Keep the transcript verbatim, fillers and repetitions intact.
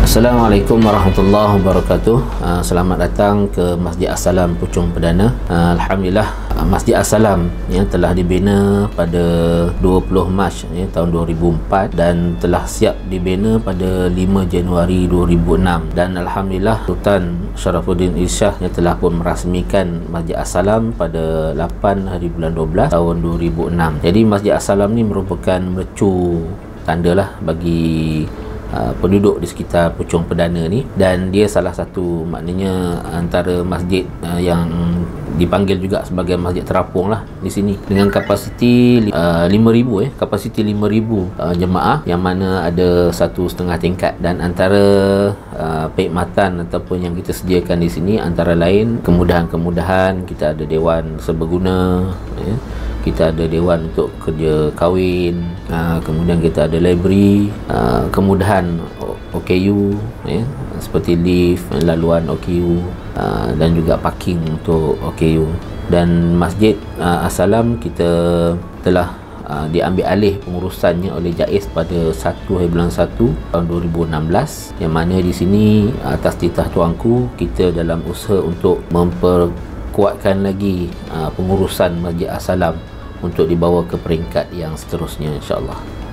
Assalamualaikum warahmatullahi wabarakatuh. Uh, selamat datang ke Masjid As-Salam Puchong Perdana. Uh, Alhamdulillah, uh, Masjid As-Salam ya, telah dibina pada dua puluh Mac ya, tahun dua ribu empat dan telah siap dibina pada lima Januari dua ribu enam. Dan Alhamdulillah, Sultan Sharafuddin Irsyad ya, telah pun merasmikan Masjid As-Salam pada lapan hari bulan dua belas tahun dua ribu enam. Jadi Masjid As-Salam ni merupakan mercu tanda lah bagi Uh, penduduk di sekitar Puchong Perdana ni, dan dia salah satu maknanya antara masjid uh, yang dipanggil juga sebagai masjid terapung lah di sini, dengan kapasiti uh, lima ribu eh kapasiti lima ribu uh, jemaah, yang mana ada satu setengah tingkat. Dan antara uh, perkhidmatan ataupun yang kita sediakan di sini antara lain kemudahan-kemudahan, kita ada dewan serbaguna ya, kita ada dewan untuk kerja kahwin, uh, kemudian kita ada library, uh, kemudahan O K U ya, seperti lift, laluan O K U, uh, dan juga parking untuk O K U. Dan Masjid uh, As-Salam kita telah uh, diambil alih pengurusannya oleh JAIS pada satu hari bulan satu tahun dua ribu enam belas, yang mana di sini atas titah tuanku kita dalam usaha untuk memperkuatkan lagi uh, pengurusan Masjid As-Salam untuk dibawa ke peringkat yang seterusnya, insya-Allah.